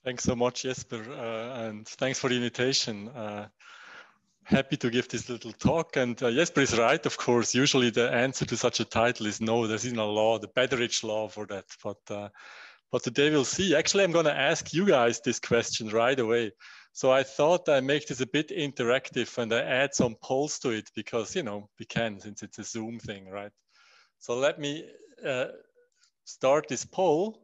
Thanks so much, Jesper, and thanks for the invitation. Happy to give this little talk. And Jesper is right, of course. Usually the answer to such a title is no. There's even a law, the Betteridge law for that. But today we'll see. Actually, I'm going to ask you guys this question right away. So I thought I make this a bit interactive and I add some polls to it because, you know, we can since it's a Zoom thing, right? So let me start this poll.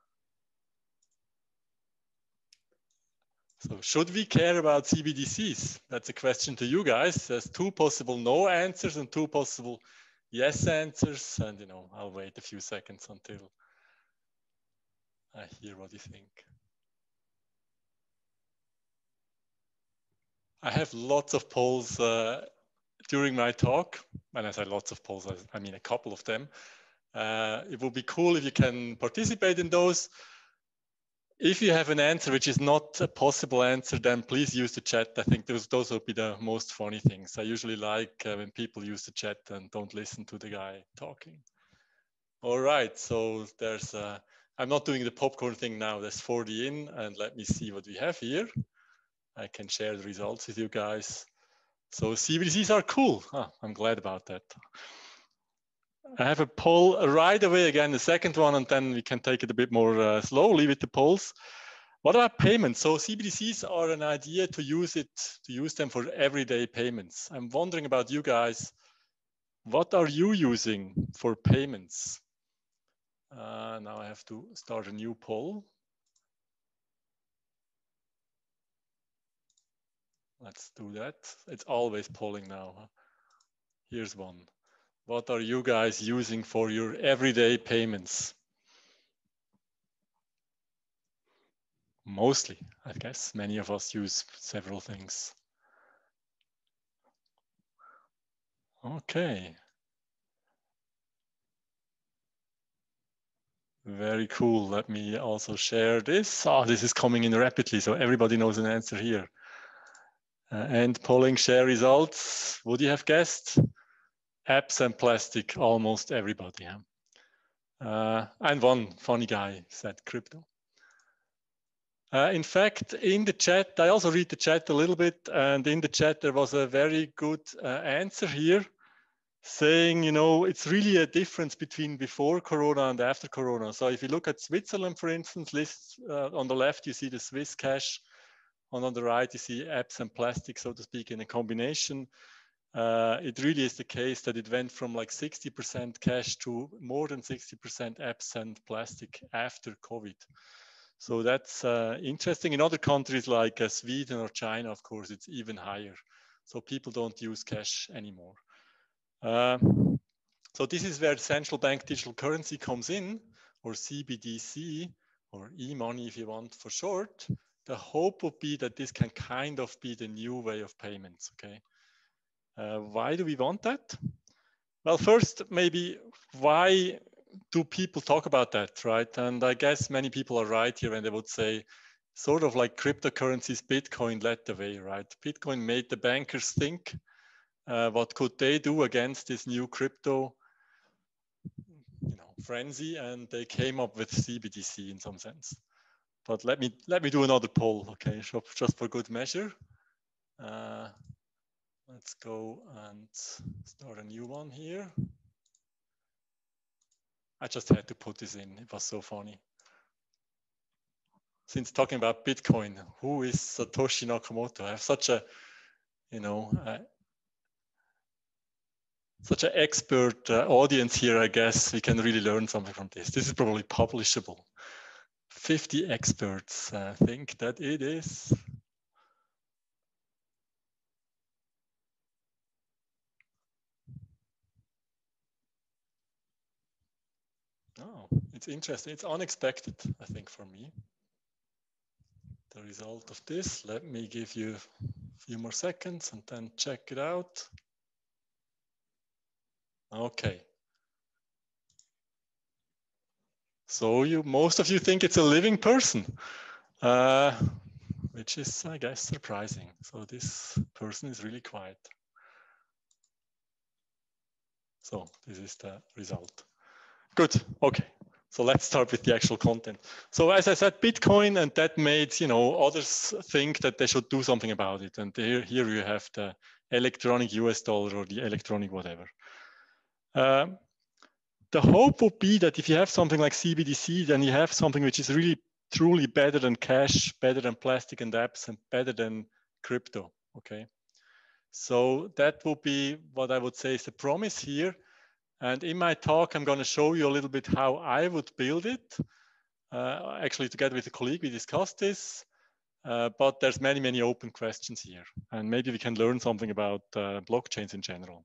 So should we care about CBDCs? That's a question to you guys. There's two possible no answers and two possible yes answers. And, you know, I'll wait a few seconds until I hear what you think. I have lots of polls during my talk. When I say lots of polls, I mean a couple of them. It would be cool if you can participate in those. If you have an answer which is not a possible answer, then please use the chat. I think those will be the most funny things. I usually like when people use the chat and don't listen to the guy talking. All right, so there's, I'm not doing the popcorn thing now. There's 40 in, and let me see what we have here. I can share the results with you guys. So CBDCs are cool. I'm glad about that. I have a poll right away again, the second one, and then we can take it a bit more slowly with the polls. What about payments? So CBDCs are an idea to use them for everyday payments. I'm wondering about you guys. What are you using for payments? Now I have to start a new poll. Let's do that. It's always polling now. Here's one. What are you guys using for your everyday payments? Mostly, I guess. Many of us use several things. Okay. Very cool. Let me also share this. Oh, this is coming in rapidly, so everybody knows an answer here. And polling share results. Would you have guessed? Apps and plastic, almost everybody. And one funny guy said crypto. In fact, in the chat, I also read the chat a little bit, and in the chat there was a very good answer here saying, you know, it's really a difference between before Corona and after Corona. So if you look at Switzerland, for instance, lists on the left, you see the Swiss cash, and on the right, you see apps and plastic, so to speak, in a combination. It really is the case that it went from like 60% cash to more than 60% apps and plastic after COVID. So that's interesting. In other countries like Sweden or China, of course, it's even higher. So people don't use cash anymore. So this is where central bank digital currency comes in, or CBDC, or e-money if you want for short. The hope would be that this can kind of be the new way of payments, okay? Why do we want that? Well, first, maybe why do people talk about that, right? And I guess many people are right here when they would say, sort of like cryptocurrencies, Bitcoin led the way, right? Bitcoin made the bankers think, what could they do against this new crypto, you know, frenzy, and they came up with CBDC in some sense. But let me do another poll, okay? So just for good measure. Let's go and start a new one here. I just had to put this in. It was so funny. Since talking about Bitcoin, who is Satoshi Nakamoto? I have such a, you know, such an expert audience here. I guess we can really learn something from this. This is probably publishable. 50 experts think that it is. Oh, it's interesting. It's unexpected, I think, for me. The result of this, let me give you a few more seconds and then check it out. Okay. So most of you think it's a living person, which is, I guess, surprising. So this person is really quiet. So this is the result. Good. Okay. So let's start with the actual content. So as I said, Bitcoin, and that made, you know, others think that they should do something about it. And here you have the electronic US dollar or the electronic whatever. The hope would be that if you have something like CBDC, then you have something which is really truly better than cash, better than plastic and apps, and better than crypto, okay? So that would be what I would say is the promise here. And in my talk, I'm going to show you a little bit how I would build it. Actually, together with a colleague, we discussed this, but there's many open questions here. And maybe we can learn something about blockchains in general.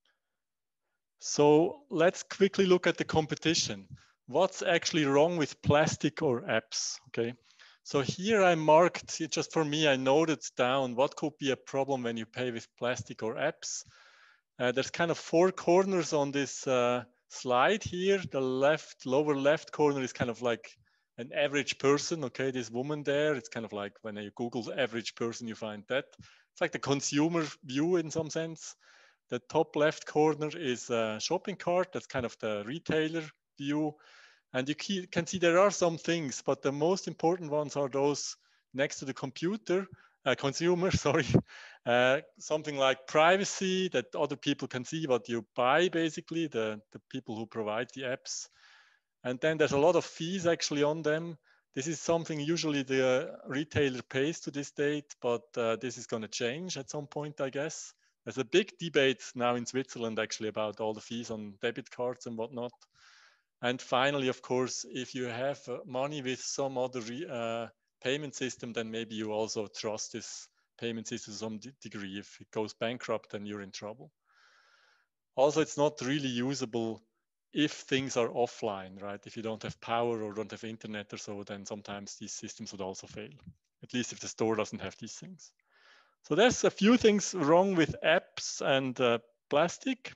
So let's quickly look at the competition. What's actually wrong with plastic or apps, okay? So here I marked, just for me, I noted down what could be a problem when you pay with plastic or apps. There's kind of 4 corners on this slide here. The lower left corner is kind of like an average person, okay? This woman there, it's kind of like when you Google average person, you find that. It's like the consumer view in some sense. The top left corner is a shopping cart. That's kind of the retailer view. And you can see there are some things, but the most important ones are those next to the consumer, sorry. Something like privacy, that other people can see what you buy, basically, the people who provide the apps. And then there's a lot of fees actually on them. This is something usually the retailer pays to this date, but this is going to change at some point, I guess. There's a big debate now in Switzerland actually about all the fees on debit cards and whatnot. And finally, of course, if you have money with some other payment system, then maybe you also trust this payment system to some degree. If it goes bankrupt, then you're in trouble. Also, it's not really usable if things are offline, right? If you don't have power or don't have internet or so, then sometimes these systems would also fail, at least if the store doesn't have these things. So there's a few things wrong with apps and plastic.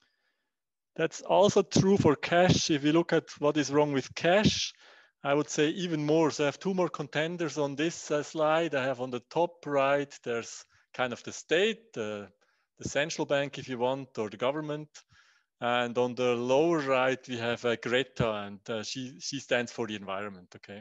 That's also true for cash. If you look at what is wrong with cash, I would say even more. So I have 2 more contenders on this slide. I have on the top right, there's kind of the state, the central bank, if you want, or the government. And on the lower right, we have Greta, and she stands for the environment, okay?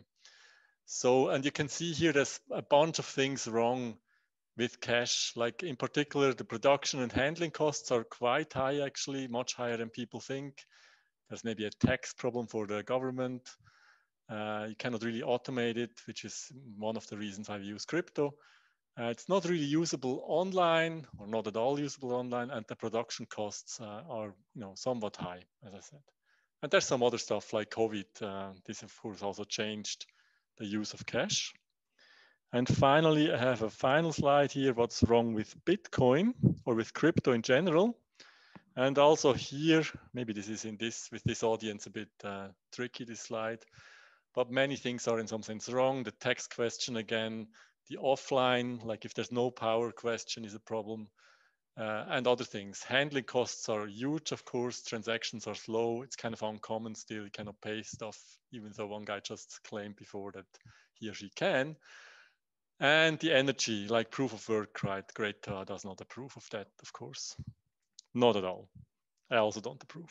So, and you can see here, there's a bunch of things wrong with cash, like in particular, the production and handling costs are quite high, actually, much higher than people think. There's maybe a tax problem for the government. You cannot really automate it, which is one of the reasons I use crypto. It's not really usable online, or not at all usable online, and the production costs are, you know, somewhat high, as I said. And there's some other stuff like COVID. This, of course, also changed the use of cash. And finally, I have a final slide here, what's wrong with Bitcoin or with crypto in general. And also here, maybe this is with this audience a bit tricky, this slide, but many things are in some sense wrong. The tax question again, the offline, like if there's no power question is a problem, and other things. Handling costs are huge, of course. Transactions are slow. It's kind of uncommon still. You cannot pay stuff, even though one guy just claimed before that he or she can. And the energy, like proof of work, right? Greta does not approve of that, of course. Not at all. I also don't approve.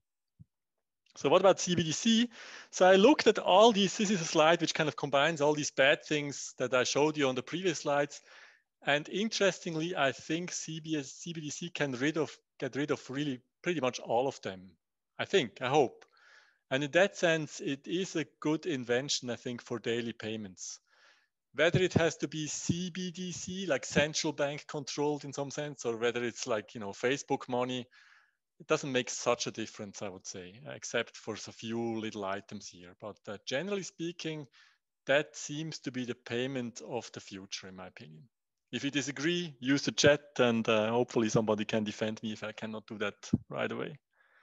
So what about CBDC? So I looked at all these. This is a slide which kind of combines all these bad things that I showed you on the previous slides. And interestingly, I think CBDC can get rid of really pretty much all of them. I hope. And in that sense, it is a good invention, I think, for daily payments. Whether it has to be CBDC, like central bank controlled in some sense, or whether it's like, you know, Facebook money, it doesn't make such a difference, I would say, except for a few little items here. But generally speaking, that seems to be the payment of the future, in my opinion. If you disagree, use the chat, and hopefully somebody can defend me if I cannot do that right away.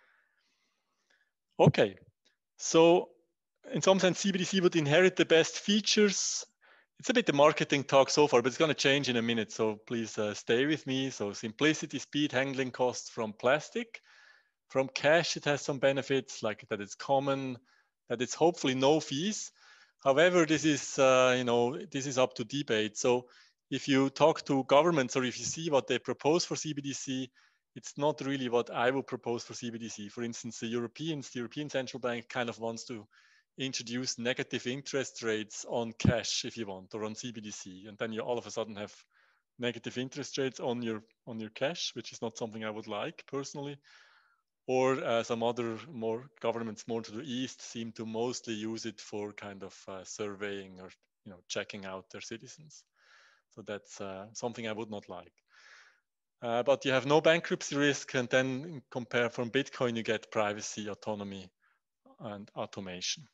Okay, so in some sense, CBDC would inherit the best features. It's a bit the marketing talk so far, but it's going to change in a minute. So please stay with me. So simplicity, speed, handling costs from plastic. From cash, it has some benefits, like that it's common, that it's hopefully no fees. However, this is, you know, this is up to debate. So if you talk to governments or if you see what they propose for CBDC, it's not really what I would propose for CBDC. For instance, the European Central Bank kind of wants to introduce negative interest rates on cash if you want, or on CBDC, and then you all of a sudden have negative interest rates on your cash, which is not something I would like personally. Or some other governments more to the east seem to mostly use it for kind of surveying or checking out their citizens. So that's something I would not like. But you have no bankruptcy risk, and then compare from Bitcoin, you get privacy, autonomy, and automation.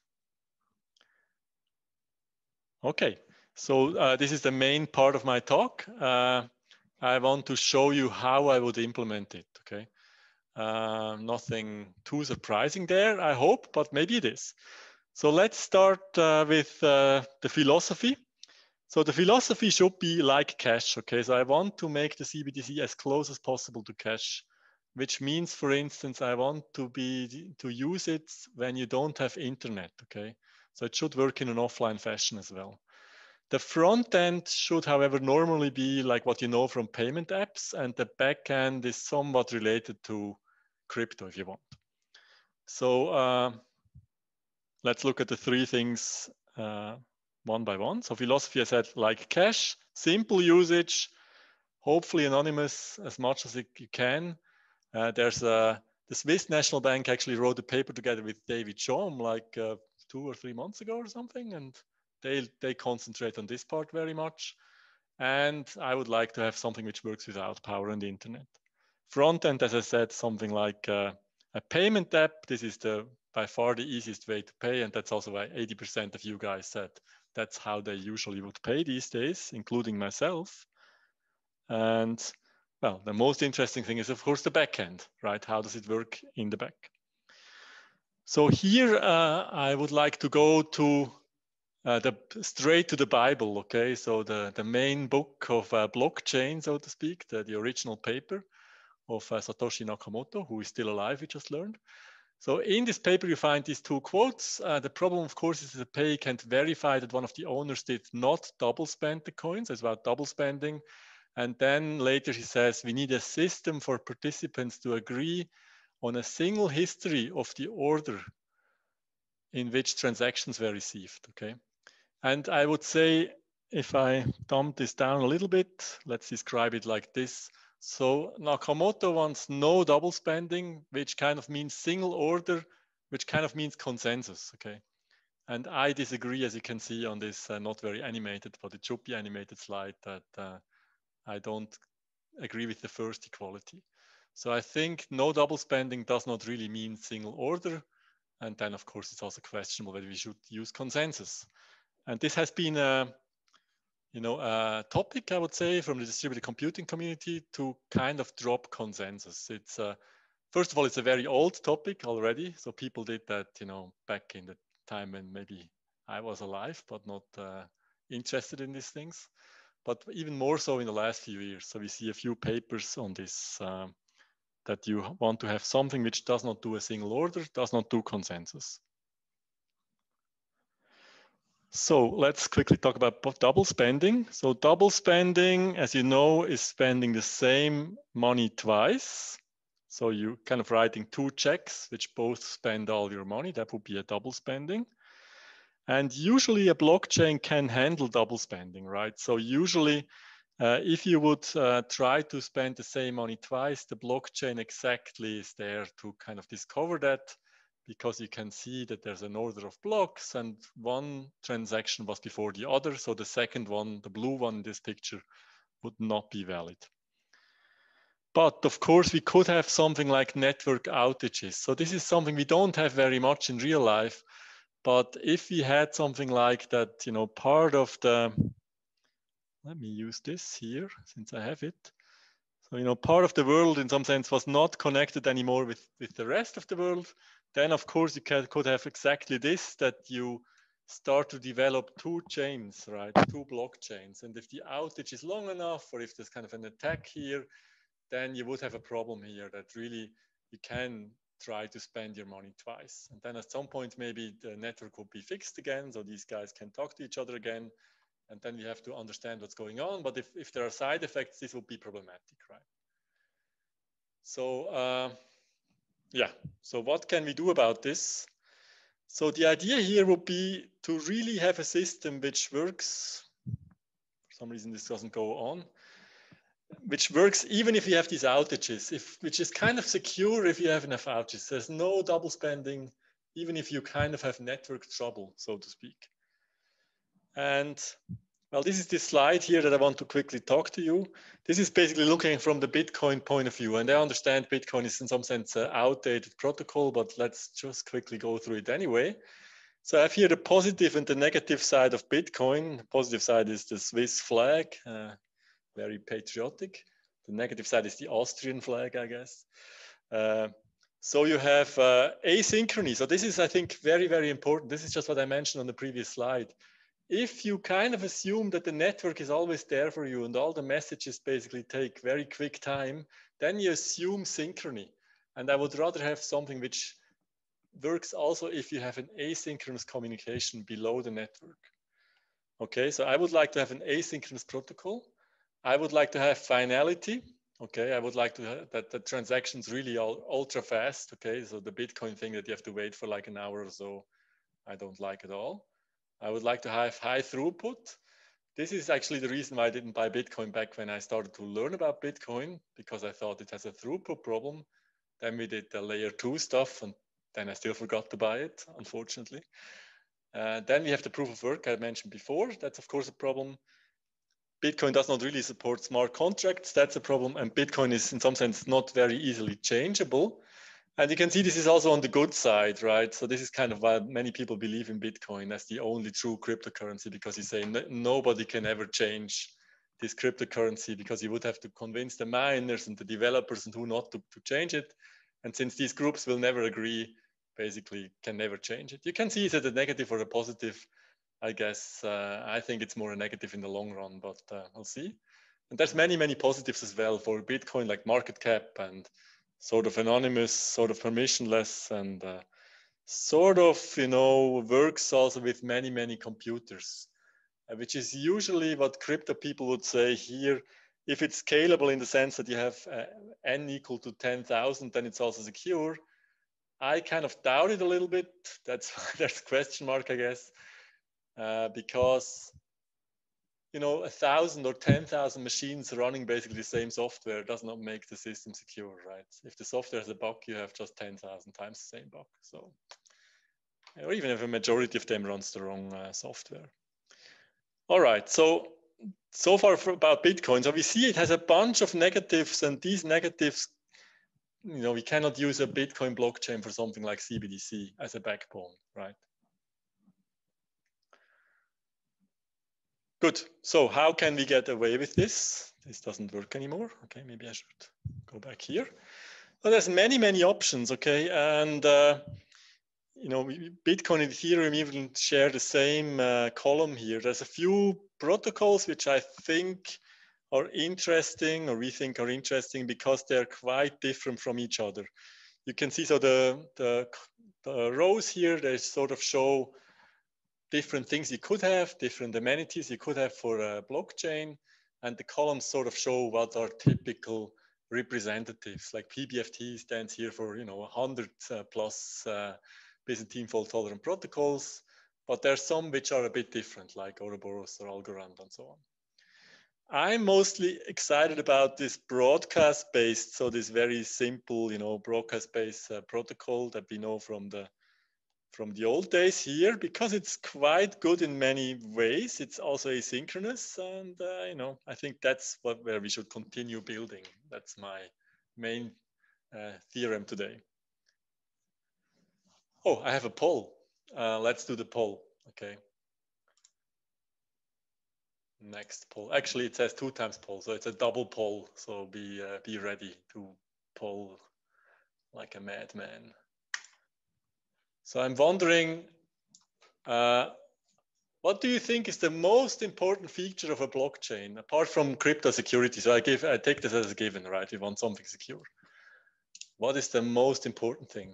Okay, so this is the main part of my talk. I want to show you how I would implement it, okay? Nothing too surprising there, I hope, but maybe it is. So let's start with the philosophy. So the philosophy should be like cash, okay? So I want to make the CBDC as close as possible to cash, which means, for instance, I want to use it when you don't have internet, okay? So it should work in an offline fashion as well. The front end should, however, normally be like what you know from payment apps, and the back end is somewhat related to crypto if you want. So let's look at the three things one by one. So philosophy, I said, like cash, simple usage, hopefully anonymous as much as you can. The Swiss National Bank actually wrote a paper together with David Chaum like 2 or 3 months ago or something, and they concentrate on this part very much. And I would like to have something which works without power and the internet. Front end, as I said, something like a payment app. This is by far the easiest way to pay, and that's also why 80% of you guys said that's how they usually would pay these days, including myself. And well, the most interesting thing is, of course, the back end, right? How does it work in the back? So here I would like to go to straight to the Bible, okay? So the main book of blockchain, so to speak, the original paper of Satoshi Nakamoto, who is still alive, we just learned. So in this paper, you find these two quotes. The problem, of course, is that the pay can't verify that one of the owners did not double spend the coins. It's about double spending. And then later he says, we need a system for participants to agree on a single history of the order in which transactions were received, okay? And I would say, if I dumb this down a little bit, let's describe it like this. So Nakamoto wants no double spending, which kind of means single order, which kind of means consensus, okay? And I disagree, as you can see on this not very animated, but it should be animated slide, that I don't agree with the first equality. So I think no double spending does not really mean single order. And then, of course, it's also questionable whether we should use consensus. And this has been a topic, I would say, from the distributed computing community to kind of drop consensus. It's first of all, it's a very old topic already. So people did that, back in the time when maybe I was alive, but not interested in these things. But even more so in the last few years. So we see a few papers on this, that you want to have something which does not do a single order, does not do consensus. So let's quickly talk about double spending. So double spending, as you know, is spending the same money twice. So you kind of writing two checks, which both spend all your money. That would be a double spending. And usually a blockchain can handle double spending, right? So usually if you would try to spend the same money twice, the blockchain exactly is there to kind of discover that, because you can see that there's an order of blocks and one transaction was before the other. So the second one, the blue one in this picture, would not be valid. But of course, we could have something like network outages. So this is something we don't have very much in real life. But if we had something like that, part of the, let me use this here since I have it. So, part of the world in some sense was not connected anymore with the rest of the world. Then, of course, you could have exactly this, that you start to develop two chains, right? Two blockchains. And if the outage is long enough, or if there's kind of an attack here, then you would have a problem here that really you can try to spend your money twice. And then at some point, maybe the network will be fixed again, so these guys can talk to each other again. And then you have to understand what's going on. But if there are side effects, this will be problematic, right? So yeah, so what can we do about this? So the idea here would be to really have a system which works. For some reason this doesn't go on. Which works even if you have these outages, which is kind of secure if you have enough outages. There's no double spending, even if you kind of have network trouble, so to speak. And well, this is this slide here that I want to quickly talk to you. This is basically looking from the Bitcoin point of view. And I understand Bitcoin is in some sense an outdated protocol, but let's just quickly go through it anyway. So I have here the positive and the negative side of Bitcoin. The positive side is the Swiss flag, very patriotic. The negative side is the Austrian flag, I guess. So you have asynchrony. So this is, I think, very, very important. This is just what I mentioned on the previous slide. If you kind of assume that the network is always there for you and all the messages basically take very quick time, then you assume synchrony. And I would rather have something which works also if you have an asynchronous communication below the network. Okay, so I would like to have an asynchronous protocol. I would like to have finality. Okay, I would like to have that the transactions really are ultra fast. Okay, so the Bitcoin thing that you have to wait for like an hour or so, I don't like at all. I would like to have high throughput. This is actually the reason why I didn't buy Bitcoin back when I started to learn about Bitcoin, because I thought it has a throughput problem. Then we did the layer 2 stuff, and then I still forgot to buy it, unfortunately. Then we have the proof of work I mentioned before. That's, of course, a problem. Bitcoin does not really support smart contracts. That's a problem. And Bitcoin is, in some sense, not very easily changeable. And you can see this is also on the good side, right? So this is kind of why many people believe in Bitcoin as the only true cryptocurrency, because you say nobody can ever change this cryptocurrency, because you would have to convince the miners and the developers and who not to change it. And since these groups will never agree, basically can never change it. You can see it as a negative or a positive. I guess I think it's more a negative in the long run, but we'll see. And there's many, many positives as well for Bitcoin, like market cap and sort of anonymous, sort of permissionless, and sort of, you know, works also with many, many computers, which is usually what crypto people would say here. If it's scalable in the sense that you have n equal to 10,000, then it's also secure. I kind of doubt it a little bit. That's a question mark, I guess, because you know, 1,000 or 10,000 machines running basically the same software does not make the system secure, right? If the software has a bug, you have just 10,000 times the same bug. So, or even if a majority of them runs the wrong software. All right, so far about Bitcoin. So we see it has a bunch of negatives, and these negatives, you know, we cannot use a Bitcoin blockchain for something like CBDC as a backbone, right? Good. So how can we get away with this? This doesn't work anymore. Okay, maybe I should go back here. Well, there's many, many options. Okay, and you know, Bitcoin and Ethereum even share the same column here. There's a few protocols which I think are interesting, or we think are interesting, because they're quite different from each other. You can see, so the rows here, they sort of show different things you could have, different amenities you could have for a blockchain, and the columns sort of show what are typical representatives. Like PBFT stands here for, you know, 100 plus Byzantine fault tolerant protocols, but there's some which are a bit different, like Ouroboros or Algorand and so on. I'm mostly excited about this broadcast-based, so this very simple, you know, broadcast-based protocol that we know from the old days here, because it's quite good in many ways. It's also asynchronous, and you know, I think that's where we should continue building. That's my main theorem today. Oh, I have a poll. Let's do the poll. Okay. Next poll. Actually, it says 2 times poll, so it's a double poll. So be ready to poll like a madman. So I'm wondering, what do you think is the most important feature of a blockchain, apart from crypto security? So I take this as a given, right? You want something secure. What is the most important thing?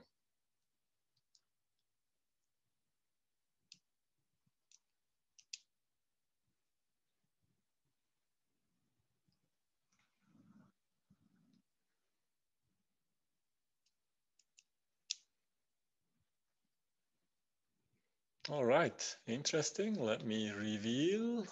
All right, interesting. Let me reveal.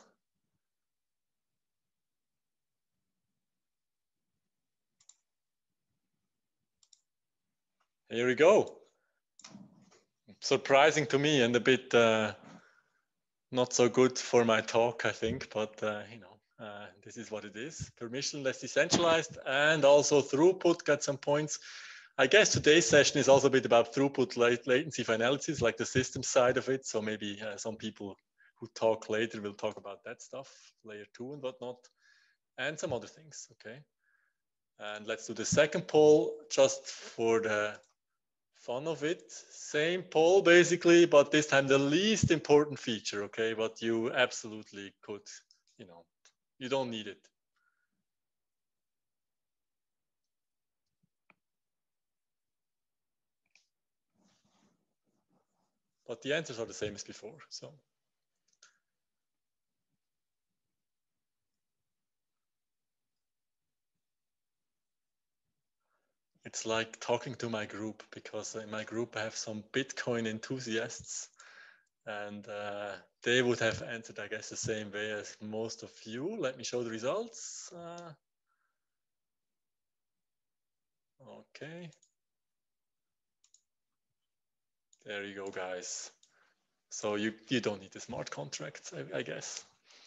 Here we go. Surprising to me and a bit not so good for my talk, I think, but you know, this is what it is. Permissionless, decentralized, and also throughput. Got some points. I guess today's session is also a bit about throughput, latency for analysis, like the system side of it. So maybe some people who talk later will talk about that stuff, layer 2 and whatnot, and some other things. Okay. And let's do the second poll just for the fun of it. Same poll basically, but this time the least important feature, okay? But you absolutely could, you know, you don't need it. But the answers are the same as before, so. It's like talking to my group, because in my group I have some Bitcoin enthusiasts, and they would have answered, I guess, the same way as most of you. Let me show the results. Okay. There you go, guys. So you don't need the smart contracts, I guess.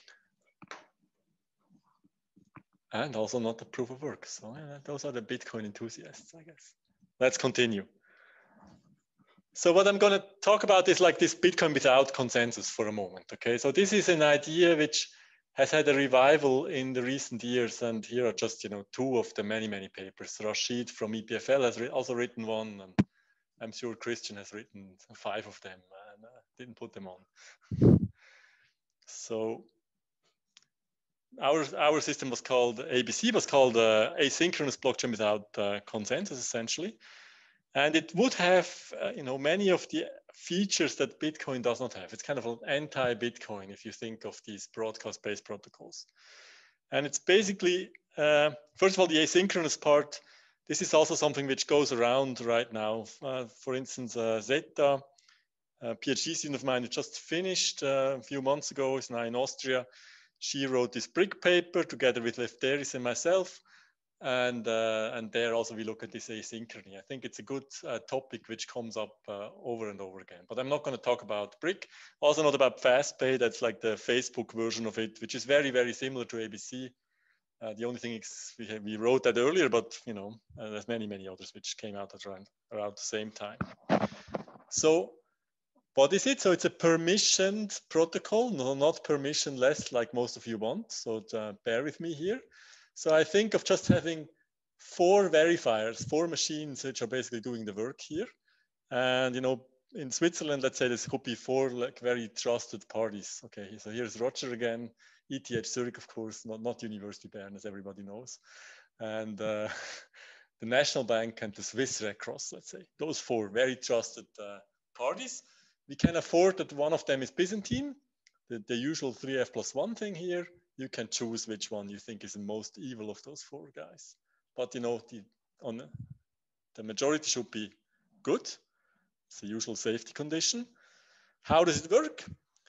And also not the proof of work. So yeah, those are the Bitcoin enthusiasts, I guess. Let's continue. So what I'm going to talk about is like this Bitcoin without consensus for a moment. Okay, so this is an idea which has had a revival in the recent years, and here are just, you know, two of the many papers. Rashid from EPFL has also written one, and I'm sure Christian has written 5 of them, and didn't put them on. So our system was called, ABC was called asynchronous blockchain without consensus, essentially. And it would have, you know, many of the features that Bitcoin does not have. It's kind of an anti-Bitcoin if you think of these broadcast-based protocols. And it's basically, first of all, the asynchronous part. This is also something which goes around right now. For instance, Zeta, a PhD student of mine who just finished a few months ago, is now in Austria. She wrote this brick paper together with Lefteris and myself. And there also we look at this asynchrony. I think it's a good topic which comes up over and over again. But I'm not going to talk about brick. Also not about FastPay. That's like the Facebook version of it, which is very similar to ABC. The only thing is we wrote that earlier, but you know, there's many others which came out around the same time. So what is it? So it's a permissioned protocol, no, not permissionless like most of you want. So bear with me here. So I think of just having 4 verifiers, 4 machines which are basically doing the work here. And you know, in Switzerland, let's say this could be 4 like very trusted parties. Okay, so here's Roger again, ETH Zurich, of course, not University Bern, as everybody knows, and the National Bank and the Swiss Red Cross. Let's say those 4 very trusted parties. We can afford that one of them is Byzantine, the usual 3f+1 thing here. You can choose which one you think is the most evil of those 4 guys. But you know, the majority should be good. It's the usual safety condition. How does it work?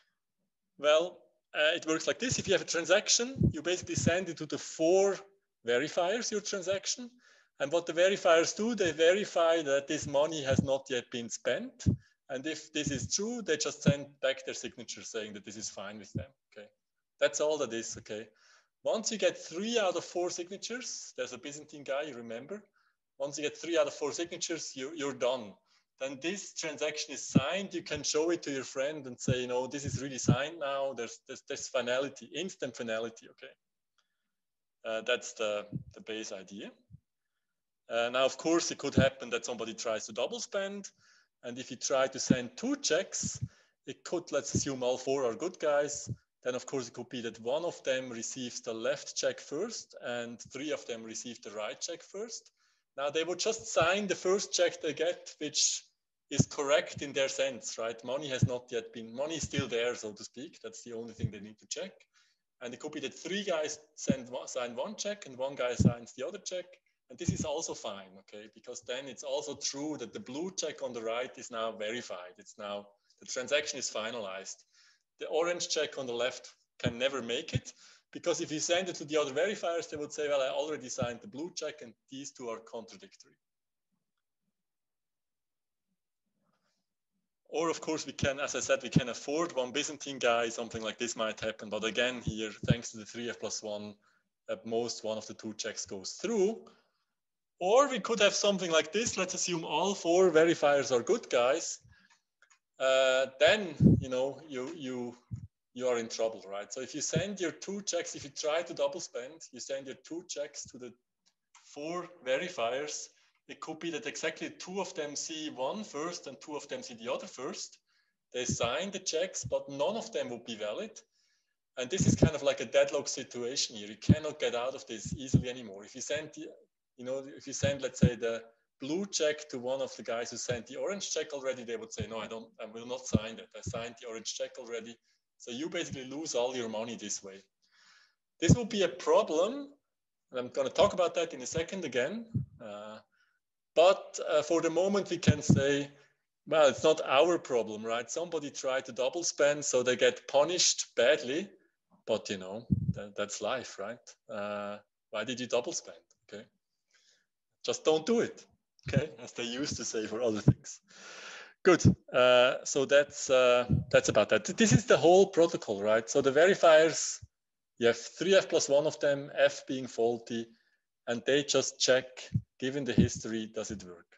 Well, it works like this. If you have a transaction, you basically send it to the 4 verifiers, your transaction. And what the verifiers do, they verify that this money has not yet been spent. And if this is true, they just send back their signature saying that this is fine with them. Okay, that's all that is. Okay, once you get 3 out of 4 signatures, there's a Byzantine guy, you remember. Once you get 3 out of 4 signatures, you're done. Then this transaction is signed. You can show it to your friend and say, you know, this is really signed now. There's finality, instant finality. Okay, that's the base idea. Now, of course, it could happen that somebody tries to double spend. And if you try to send 2 checks, it could, let's assume all 4 are good guys. Then, of course, it could be that one of them receives the left check first and 3 of them receive the right check first. Now, they would just sign the first check they get, which is correct in their sense, right? Money has not yet been, money is still there, so to speak. That's the only thing they need to check. And it could be that 3 guys sign 1 check and 1 guy signs the other check. And this is also fine, okay? Because then it's also true that the blue check on the right is now verified. It's now The transaction is finalized. The orange check on the left can never make it, because if you send it to the other verifiers, they would say, well, I already signed the blue check, and these two are contradictory. Or of course we can, as I said, we can afford one Byzantine guy, something like this might happen. But again, here, thanks to the 3f+1, at most one of the two checks goes through. Or we could have something like this. Let's assume all 4 verifiers are good guys. Then, you know, you are in trouble, right? So if you send your 2 checks, if you try to double spend, you send your 2 checks to the 4 verifiers. It could be that exactly 2 of them see one first and 2 of them see the other first. They sign the checks, but none of them would be valid. And this is kind of like a deadlock situation here. You cannot get out of this easily anymore. If you send, you know, if you send, let's say, the blue check to one of the guys who sent the orange check already, they would say, no, I will not sign that. I signed the orange check already. So you basically lose all your money this way. This will be a problem. And I'm going to talk about that in a second again. But for the moment, we can say, well, it's not our problem, right? Somebody tried to double spend, so they get punished badly. But, you know, that's life, right? Why did you double spend? Okay. Just don't do it. Okay. As they used to say for other things. Good. So that's about that. This is the whole protocol, right? So the verifiers, you have 3f+1 of them, f being faulty, and they just check, given the history, does it work?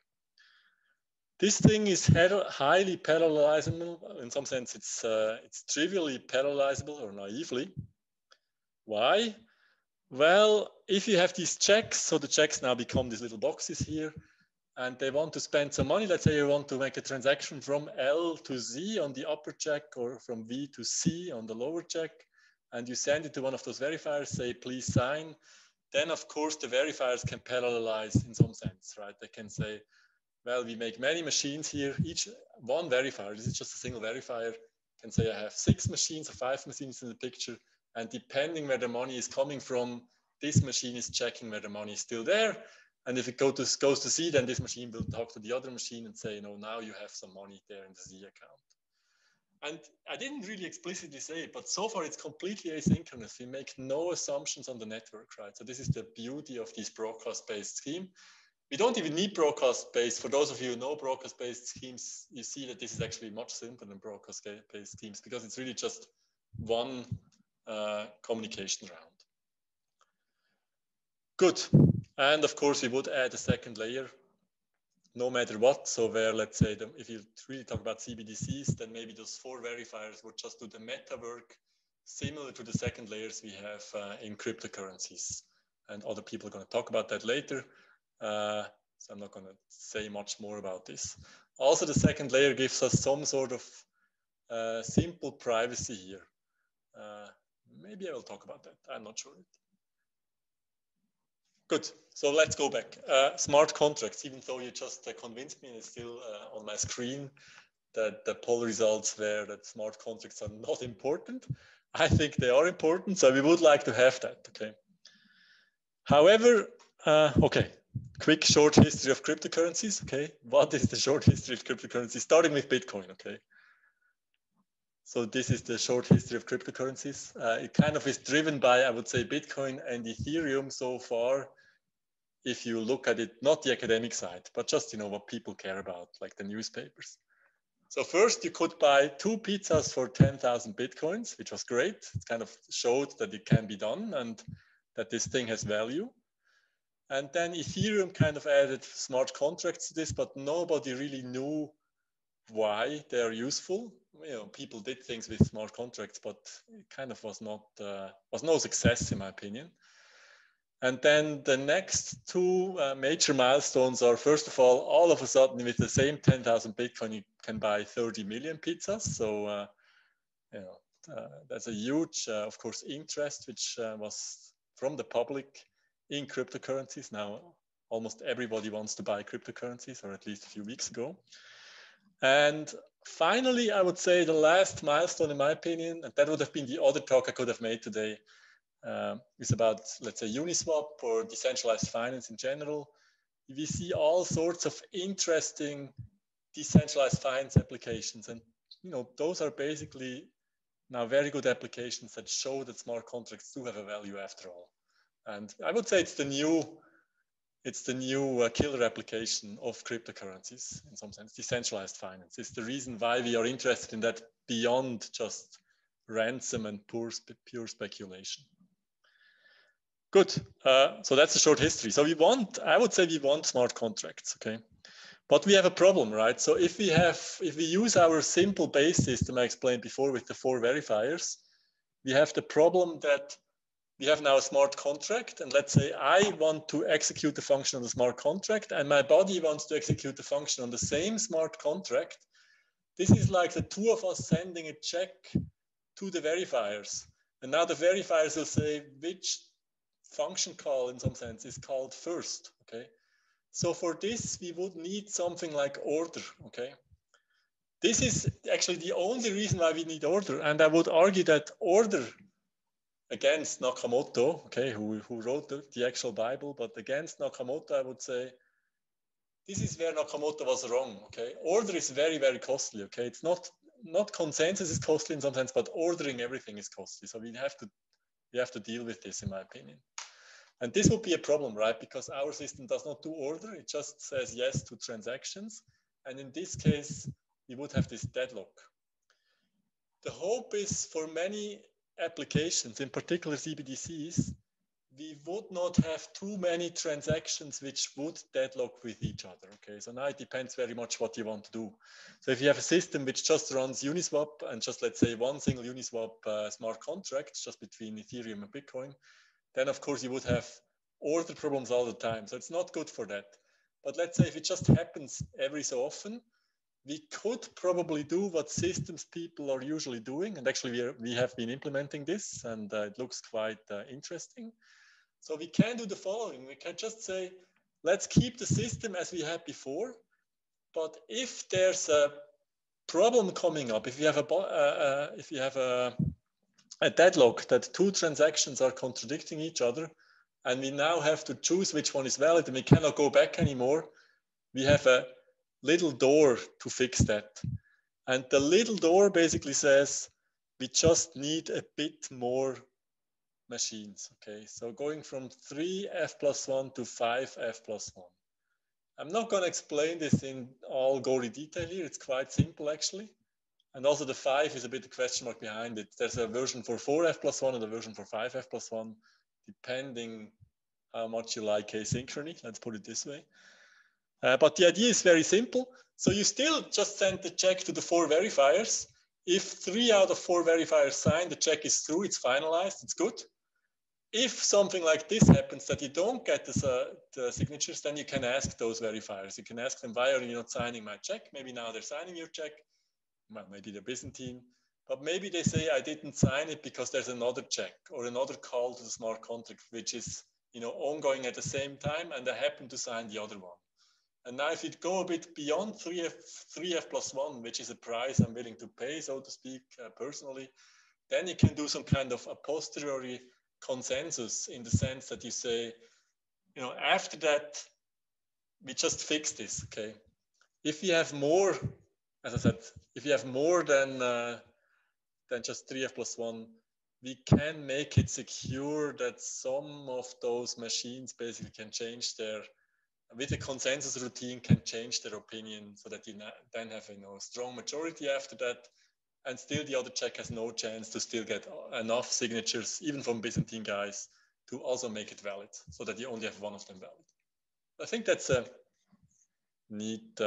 This thing is highly parallelizable. In some sense, it's trivially parallelizable or naively. Why? Well, if you have these checks, so the checks now become these little boxes here, and they want to spend some money. Let's say you want to make a transaction from L to Z on the upper check, or from V to C on the lower check, and you send it to one of those verifiers, say, please sign. Then, of course, the verifiers can parallelize in some sense, right? They can say, well, we make many machines here. Each one verifier, this is just a single verifier, can say I have 6 machines or 5 machines in the picture. And depending where the money is coming from, this machine is checking where the money is still there. And if it goes to Z, then this machine will talk to the other machine and say, no, now you have some money there in the Z account. And I didn't really explicitly say it, but so far it's completely asynchronous. We make no assumptions on the network, right? So this is the beauty of this broadcast-based scheme. We don't even need broadcast-based. For those of you who know broadcast-based schemes, you see that this is actually much simpler than broadcast-based schemes because it's really just one communication round. Good. And of course, we would add a second layer no matter what. So where, let's say, if you really talk about CBDCs, then maybe those 4 verifiers would just do the meta work similar to the second layers we have in cryptocurrencies. And other people are going to talk about that later. So I'm not going to say much more about this. Also, the second layer gives us some sort of simple privacy here. Maybe I will talk about that. I'm not sure. Good. So let's go back. Smart contracts, even though you just convinced me and it's still on my screen that the poll results were that smart contracts are not important. I think they are important, so we would like to have that, okay? However, okay, quick short history of cryptocurrencies, okay? What is the short history of cryptocurrencies? Starting with Bitcoin, okay? So this is the short history of cryptocurrencies. It kind of is driven by, I would say, Bitcoin and Ethereum so far. If you look at it, not the academic side, but just, you know, what people care about, like the newspapers. So first you could buy 2 pizzas for 10,000 Bitcoins, which was great. It kind of showed that it can be done and that this thing has value. And then Ethereum kind of added smart contracts to this, but nobody really knew why they're useful. You know, people did things with smart contracts, but it kind of was no success in my opinion. And then the next 2 major milestones are, first of all of a sudden with the same 10,000 Bitcoin, you can buy 30 million pizzas. So, you know, that's a huge, of course, interest, which was from the public in cryptocurrencies. Now, almost everybody wants to buy cryptocurrencies, or at least a few weeks ago. And finally, I would say the last milestone, in my opinion, and that would have been the other talk I could have made today, is about, let's say, Uniswap or decentralized finance in general. We see all sorts of interesting decentralized finance applications. And those are basically now very good applications that show that smart contracts do have a value after all. And I would say it's the new killer application of cryptocurrencies in some sense. Decentralized finance is the reason why we are interested in that beyond just ransom and pure speculation. Good. So that's a short history. So I would say we want smart contracts, okay? But we have a problem, right? So if we use our simple base system I explained before with the 4 verifiers, we have the problem that we have now a smart contract, and let's say I want to execute the function on the smart contract, and my body wants to execute the function on the same smart contract. This is like the 2 of us sending a check to the verifiers. And now the verifiers will say which function call in some sense is called first, okay? So for this, we would need something like order, okay? This is actually the only reason why we need order. And I would argue that order against Nakamoto, okay, who wrote the actual Bible, but against Nakamoto, I would say, this is where Nakamoto was wrong, okay? Order is very, very costly, okay? It's not consensus is costly in some sense, but ordering everything is costly. So we have to deal with this, in my opinion. And this would be a problem, right? Because our system does not do order. It just says yes to transactions. And in this case, we would have this deadlock. The hope is for many applications, in particular CBDCs, we would not have too many transactions which would deadlock with each other, okay? So now it depends very much what you want to do. So if you have a system which just runs Uniswap and just, let's say, one single Uniswap smart contract just between Ethereum and Bitcoin, then of course you would have order problems all the time. So it's not good for that. But let's say if it just happens every so often, we could probably do what systems people are usually doing. And actually we have been implementing this, and it looks quite interesting. So we can do the following. We can just say, let's keep the system as we had before. But if there's a problem coming up, if you have a deadlock that 2 transactions are contradicting each other, and we now have to choose which one is valid, and we cannot go back anymore, we have a little door to fix that. And the little door basically says, we just need a bit more machines, okay? So going from 3f+1 to 5f+1. I'm not going to explain this in all gory detail here. It's quite simple, actually. And also the 5 is a bit of question mark behind it. There's a version for 4f+1 and a version for 5f+1, depending how much you like asynchrony. Let's put it this way. But the idea is very simple. So you still just send the check to the 4 verifiers. If 3 out of 4 verifiers sign, the check is through, it's finalized, it's good. If something like this happens, that you don't get the signatures, then you can ask those verifiers. You can ask them, why are you not signing my check? Maybe now they're signing your check. Well, maybe they're Byzantine, but maybe they say, I didn't sign it because there's another check or another call to the smart contract, which is ongoing at the same time, and I happen to sign the other one. And now if you go a bit beyond 3f+1, which is a price I'm willing to pay, so to speak, personally, then you can do some kind of a posteriori consensus in the sense that you say, after that, we just fix this, okay? If you have more, as I said, if you have more than just 3f+1, we can make it secure that some of those machines basically can change with a consensus routine, can change their opinion so that you then have a strong majority after that, and still the other check has no chance to still get enough signatures, even from Byzantine guys, to also make it valid, so that you only have one of them valid. I think that's a neat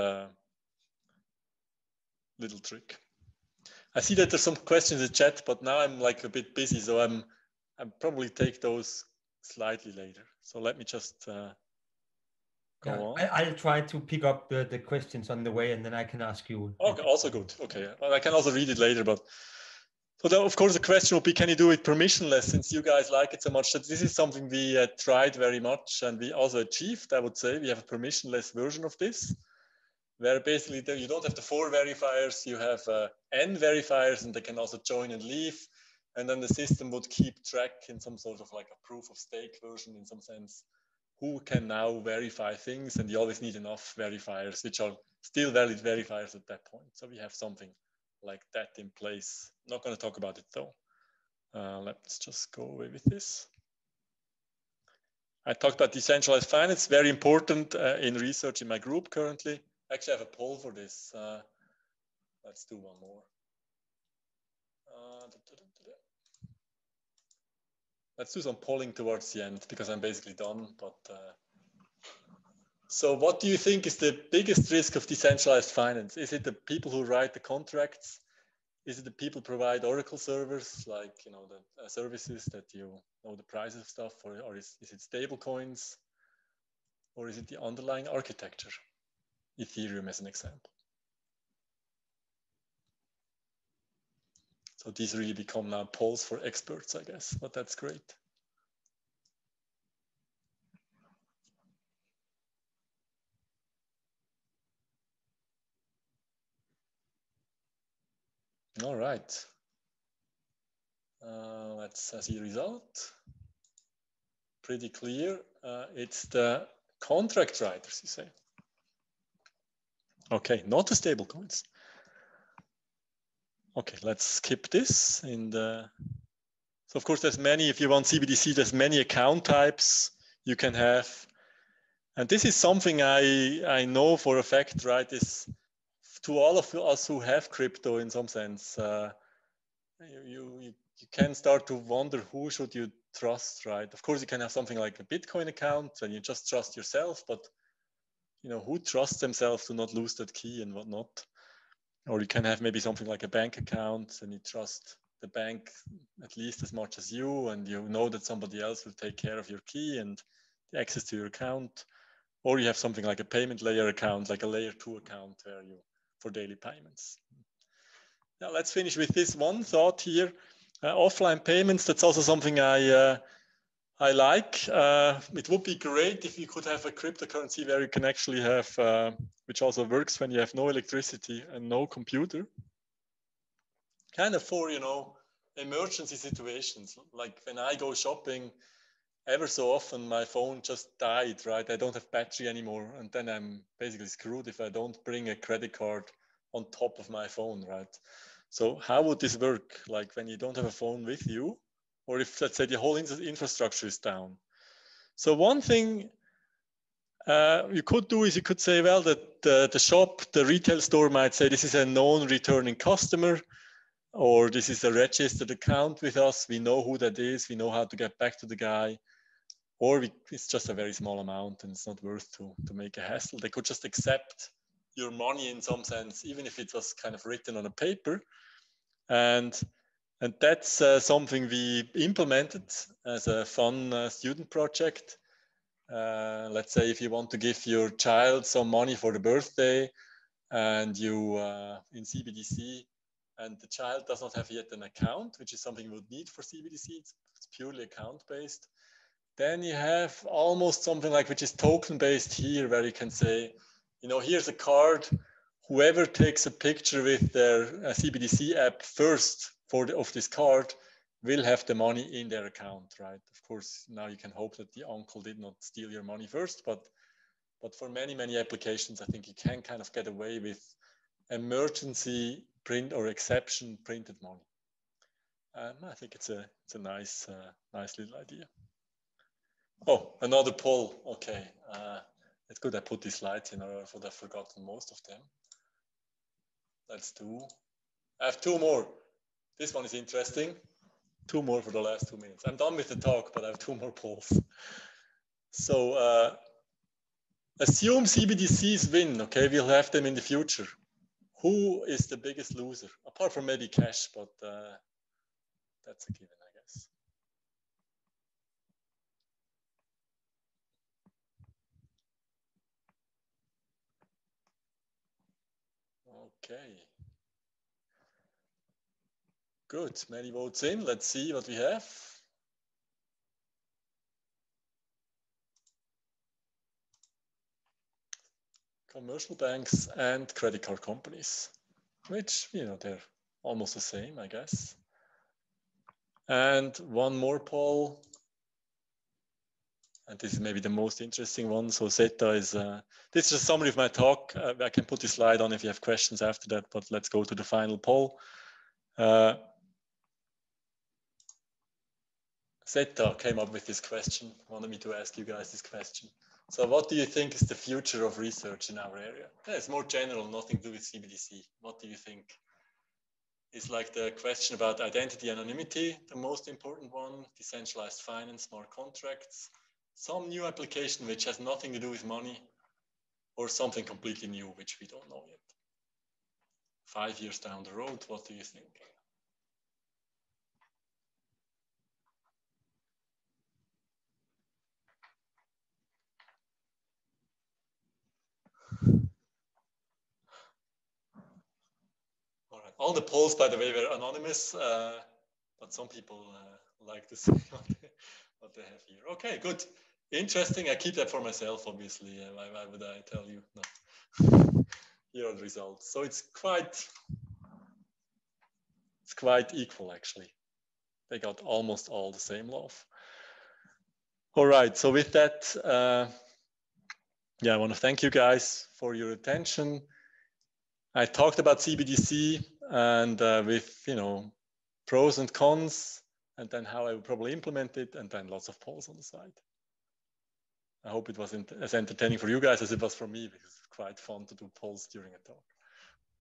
little trick. I see that there's some questions in the chat, but now I'm like a bit busy, so I'll probably take those slightly later. So let me just go on. I'll try to pick up the questions on the way, and then I can ask you. Okay, also good. Okay, well, I can also read it later, but so then, of course, the question would be, can you do it permissionless, since you guys like it so much? That this is something we tried very much, and we also achieved, I would say. We have a permissionless version of this, where basically you don't have the 4 verifiers, you have n verifiers, and they can also join and leave. And then the system would keep track in some sort of like a proof of stake version in some sense, who can now verify things, and you always need enough verifiers, which are still valid verifiers at that point. So we have something like that in place. I'm not going to talk about it though. Let's just go away with this. I talked about decentralized finance, very important in research in my group currently. Actually, I have a poll for this. Let's do one more. Let's do some polling towards the end because I'm basically done. But so what do you think is the biggest risk of decentralized finance? Is it the people who write the contracts? Is it the people who provide Oracle servers, like the services that you know the prices of stuff, or is it stable coins, or is it the underlying architecture? Ethereum as an example. So these really become now polls for experts, I guess, but that's great. All right. Let's see the result. Pretty clear. It's the contract writers, you say. Okay, not the stable coins. Okay, let's skip this. So of course, there's many, if you want CBDC, there's many account types you can have. And this is something I know for a fact, right? Is to all of us who have crypto in some sense, you can start to wonder who should you trust, right? Of course, you can have something like a Bitcoin account and you just trust yourself, but who trusts themselves to not lose that key and whatnot? Or you can have maybe something like a bank account and you trust the bank at least as much as you, and you know that somebody else will take care of your key and the access to your account. Or you have something like a payment layer account, like a layer 2 account where for daily payments. Now let's finish with this one thought here. Offline payments, that's also something I like. It would be great if you could have a cryptocurrency where you can actually have, which also works when you have no electricity and no computer. Kind of for, emergency situations. Like when I go shopping, ever so often my phone just died, right? I don't have battery anymore. And then I'm basically screwed if I don't bring a credit card on top of my phone, right? So how would this work? Like when you don't have a phone with you, or if, let's say, the whole infrastructure is down. So one thing you could do is you could say, well, that the shop, the retail store might say, this is a known returning customer, or this is a registered account with us. We know who that is. We know how to get back to the guy. Or it's just a very small amount and it's not worth to make a hassle. They could just accept your money in some sense, even if it was kind of written on a paper. And that's something we implemented as a fun student project. Let's say if you want to give your child some money for the birthday and you in CBDC, and the child does not have yet an account, which is something you would need for CBDC. It's purely account based. Then you have almost something like which is token based here, where you can say, here's a card. Whoever takes a picture with their CBDC app first of this card will have the money in their account, right? Of course, now you can hope that the uncle did not steal your money first, but for many, many applications, I think you can kind of get away with emergency print or exception printed money. I think it's a nice little idea. Oh, another poll. Okay, it's good I put these slides in, or I would have forgotten most of them. Let's do. I have two more. This one is interesting. Two more for the last 2 minutes. I'm done with the talk, but I have two more polls. So assume CBDCs win. Okay, we'll have them in the future. Who is the biggest loser? Apart from maybe cash, but that's a given, I guess. Okay. Good, many votes in. Let's see what we have. Commercial banks and credit card companies, which, they're almost the same, I guess. And one more poll. And this is maybe the most interesting one. So Zeta is, this is a summary of my talk. I can put this slide on if you have questions after that, but let's go to the final poll. Zeta came up with this question, wanted me to ask you guys this question. So what do you think is the future of research in our area? Yeah, it's more general, nothing to do with CBDC. What do you think is like the question about identity anonymity, the most important one, decentralized finance, smart contracts, some new application which has nothing to do with money, or something completely new which we don't know yet? 5 years down the road, what do you think? All right. All the polls, by the way, were anonymous, but some people like to see what they have here. Okay, good. Interesting. I keep that for myself, obviously. Why would I tell you? No. Here are the results. So it's quite equal, actually. They got almost all the same love. All right. So with that, yeah, I want to thank you guys for your attention. I talked about CBDC and with, you know, pros and cons, and then how I would probably implement it, and then lots of polls on the side. I hope it was as entertaining for you guys as it was for me, because it's quite fun to do polls during a talk.